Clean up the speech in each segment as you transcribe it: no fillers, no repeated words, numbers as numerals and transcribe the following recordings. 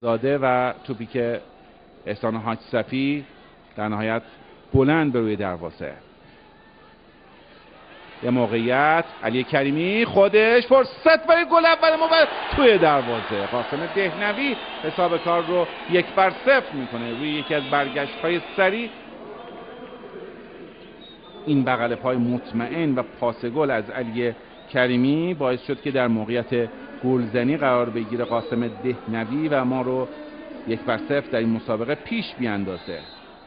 زاده و توپی که احسان حاجصفی در نهایت بلند به روی دروازه. یه موقعیت علی کریمی خودش فرصت برای گل اول ما و توی دروازه. قاسم دهنوی حساب کار رو 1-0 میکنه روی یکی از برگشت‌های سریع. این بغل پای مطمئن و پاس گل از علی کریمی باعث شد که در موقعیت گلزنی قرار بگیره قاسم دهنوی و ما رو 1-0 در این مسابقه پیش بیاندازه.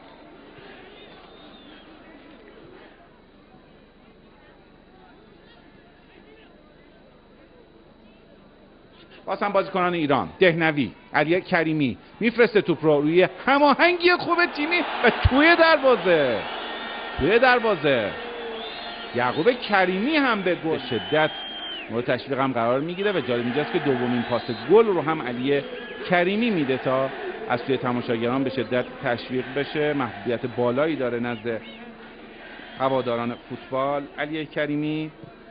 باز هم بازیکنان ایران، دهنوی، علی کریمی میفرسته توپ رو روی هماهنگی خوب تیمی و توی دروازه یعقوب کریمی هم به گل شدت مورد تشویق هم قرار میگیره و جالب اینجاست که دومین پاس گل رو هم علی کریمی میده تا از توی تماشاگران به شدت تشویق بشه. محبوبیت بالایی داره نزد هواداران فوتبال علی کریمی.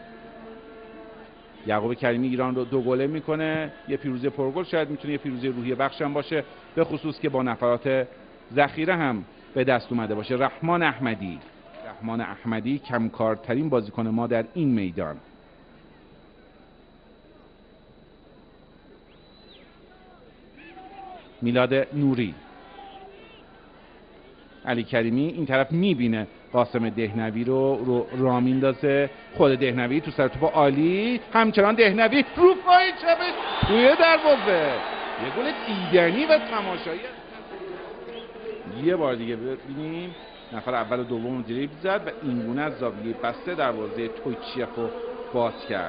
یعقوب کریمی ایران رو 2 گله میکنه. یه پیروزی پرگل، شاید میتونه یه پیروزی روحیه بخش هم باشه، به خصوص که با نفرات ذخیره هم به دست اومده باشه. رحمان احمدی کمکارترین بازیکن ما در این میدان. میلاد نوری، علی کریمی این طرف میبینه قاسم دهنوی رو راه میندازه. خود دهنوی تو سر توپ عالی، همچنان دهنوی رو پای چپش توی دروازه. یه گل دیدنی و تماشایی. یه بار دیگه ببینیم نفر اول و دوم دریبل زد و اینگونه از زاویه بسته دروازه تویچیف رو باز کرد.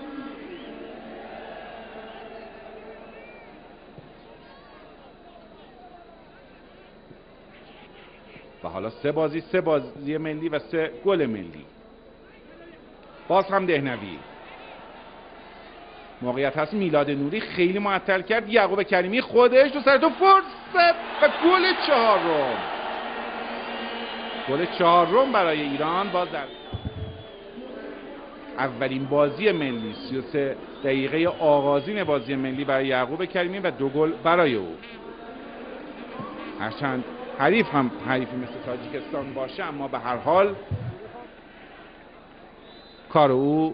و حالا 3 بازی ملی و 3 گل ملی. باز هم دهنوی، موقعیت هست میلاد نوری خیلی معطل کرد. یعقوب کریمی خودش تو سر تو فرصت و گل چهارم برای ایران. باز در اولین بازی ملی 33 دقیقه آغازین بازی ملی برای یعقوب کریمی و 2 گل برای او. هرچند حریفی مثل تاجیکستان باشه، اما به هر حال کار او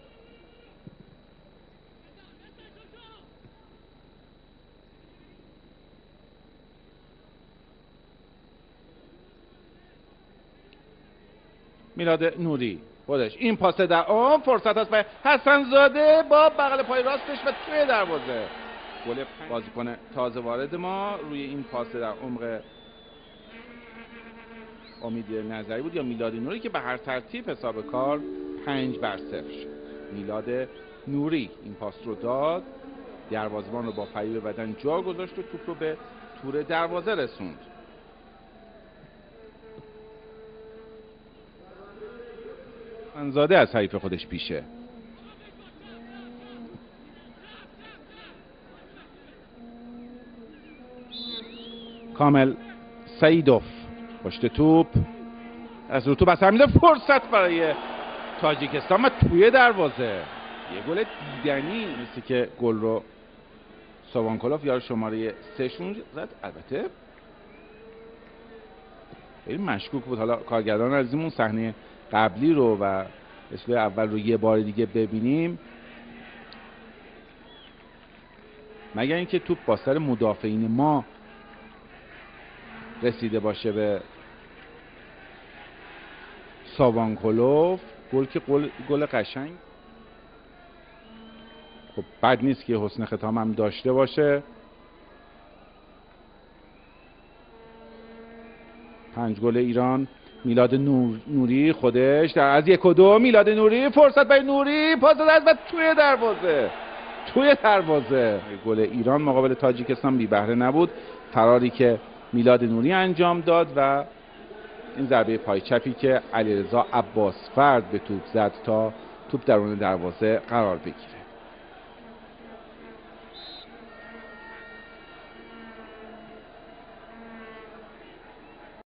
میلاد نوری خودش این پاس در فرصت هست برای حسن زاده با بغل پای راستش و توی دروازه. گل بازیکن تازه وارد ما روی این پاس در عمق امید نظری بود یا میلاد نوری که به هر ترتیب حساب کار 5-0 شد. میلاد نوری این پاس رو داد، دروازه‌بان رو با فریب بدن جا گذاشت و توپ رو به تور دروازه رسوند. زاده از حریف خودش پیشه. کامل سیدوف پشت توپ از رو توپ اثر میده، فرصت برای تاجیکستان و توی دروازه. یه گل دیدنی مثل که گل رو سوانکولوف یار شماره 3 زد. البته خیلی مشکوک بود. حالا کارگردان عزیزمون صحنه قبلی رو و اصلاح اول رو یه بار دیگه ببینیم، مگر اینکه توپ با سر مدافعین ما رسیده باشه به ساوانکولوف. گل که گل قشنگ، خب بد نیست که حسن ختام هم داشته باشه. 5 گل ایران. میلاد نوری خودش در از 1 و 2. میلاد نوری فرصت برای نوری، پاس داد و توی دروازه. گل ایران مقابل تاجیکستان بی بهره نبود. فراری که میلاد نوری انجام داد و این ضربه پای چپی که علیرضا عباسفرد به توپ زد تا توپ درون دروازه قرار بگیره.